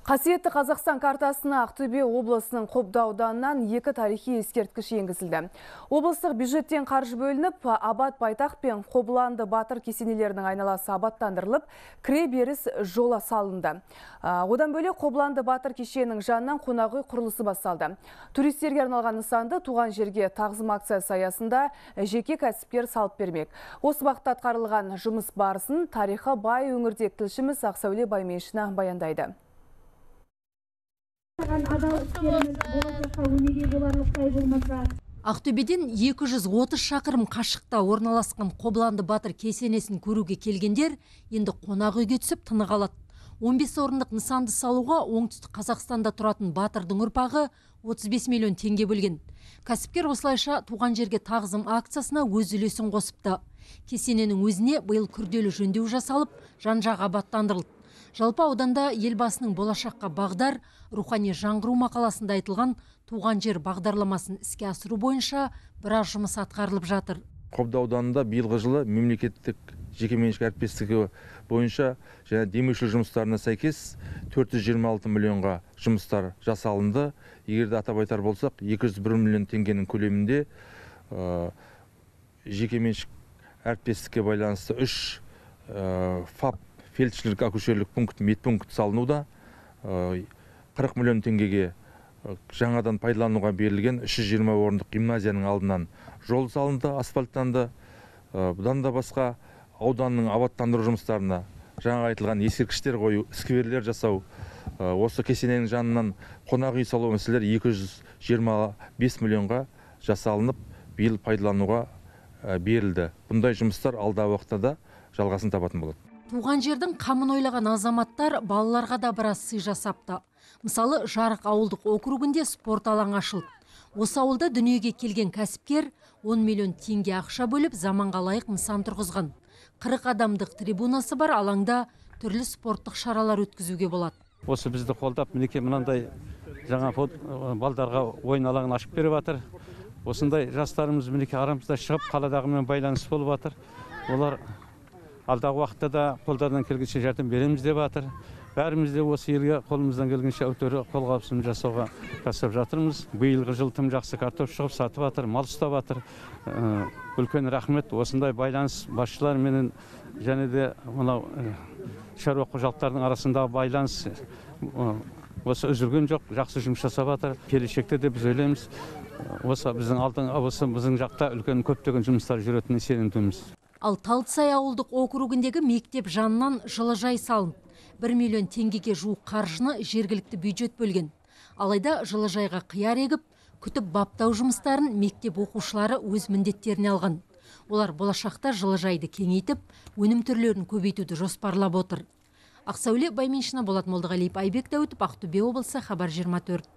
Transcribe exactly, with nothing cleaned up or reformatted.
Қасиетті Қазақстан картасына Ақтөбе облысының Қобда ауданынан екі тарихи ескерткіш енгізілді. Облыстық бюджеттен қаржы бөлініп, Абат Байтақ пен Қобыланды Батыр кесенелерінің айналасы абаттандырылып, кіре беріс жола салынды. Одан бөлек Қобыланды Батыр кешенінің жанынан қонақ үй құрылысы басталды. Туристерге арналған нысанды туған жерге тағзым акциясы аясында жеке кәсіпкер салып бермек. Осы уақытта атқарылған жұмыс барысын тарихы бай өңірдегі тілшіміз Ақсәуле Байменшина баяндайды. Ақтөбеден екі жүз отыз шақырым қашықта орналасқан Қобыланды Батыр кесенесін көруге келгендер енді қонақ үйге түсіп тынық алады. он бес орындық нысанды салуға оңтүстік Қазақстанда тұратын Батырдың ұрпағы отыз бес миллион теңге бөлген. Кәсіпкер осылайша туған жерге тағзым акциясына өз үлесін қосыпты. Кесененің өзіне биыл күрделі жөндеу жасалып, жан-жағы абаттандырылды. Жалпы ауданда елбасының болашаққа бағдар, рухани жаңғыру мақаласында айтылған туған жер бағдарламасын іске асыру бойынша біраз жұмыс атқарылып жатыр. Қобда ауданында биылғы жылы мемлекеттік жекеменшік әріптестігі бойынша және демеушілік жұмыстарына сәйкес төрт жүз жиырма алты миллионға жұмыстар жасалынды. Егерде атап айтар болсақ, екі жүз бір миллион теңгенің көлемінде ә, жекеменшік әріптестікке байланысты үш ә, ФАП фельдшерлік акушерлік пункт, медпункт салынуда. қырық миллион теңгеге жаңадан пайдалануға берілген үш жүз жиырма орындық гимназияның алдынан жол салынды, асфальттанды. Бұдан да басқа ауданның абаттандыру жұмыстарына жаңа айтылған ескерткіштер қою, скверлер жасау, осы кесененің жанынан қонақ үй салу мәселелері екі жүз жиырма бес миллионға жасалынып, биыл пайдалануға берілді. Бұндай жұмыстар алдағы уақытта да жалғасын табатын болады. Туған жердің қамын ойлаған азаматтар балаларға да біраз сый жасапты. Мысалы, Жарық ауылдық округінде спорт алаңы ашылды. Осы ауылда дүниеге келген кәсіпкер он миллион теңге ақша бөліп заманға лайық нысан тұрғызған. қырық адамдық трибунасы бар алаңда түрлі спорттық шаралар өткізуге болады. Осы бізді қолдап, мінекей мынандай жаңа балдарға ойын алаңын ашып беріп жатыр. Осындай жастарымыз мінекей арамызда шығып қаладағымен байланыс болып жатыр. Олар алдағы уақытта да қолдарынан келгенше жәрдем береміз деп жатыр. Бәріміз де осы елге қолымыздан келгенше әйтеуір қолғабысын жасауға жасап жатырмыз. Биылғы жыл тым жақсы картоп шығып сатып жатыр, мал ұстап жатыр. Үлкен рахмет. Осындай байланыс басшылармен және де мынау шаруа қожалықтарының арасындағы байланыс осы үзілген жоқ, жақсы жұмыс жасап жатыр. Келешекте де біз ойлаймыз, осы біздің алдың, осы біздің жақта үлкен көптеген жұмыстар жүретініне сенімдіміз. Ал Талдысай ауылдық округіндегі мектеп жанынан жылыжай салынды. бір миллион теңгеге жуық қаржыны жергілікті бюджет бөлген. Алайда жылыжайға қияр егіп, күтіп баптау жұмыстарын мектеп оқушылары өз міндеттеріне алған. Олар болашақта жылыжайды кеңейтіп, өнім түрлерін көбейтуді жоспарлап отыр. Ақсәуле Байменшина, Болат Молдағалиев, Айбек Дәуітов, Ақтөбе облысы, Хабар жиырма төрт.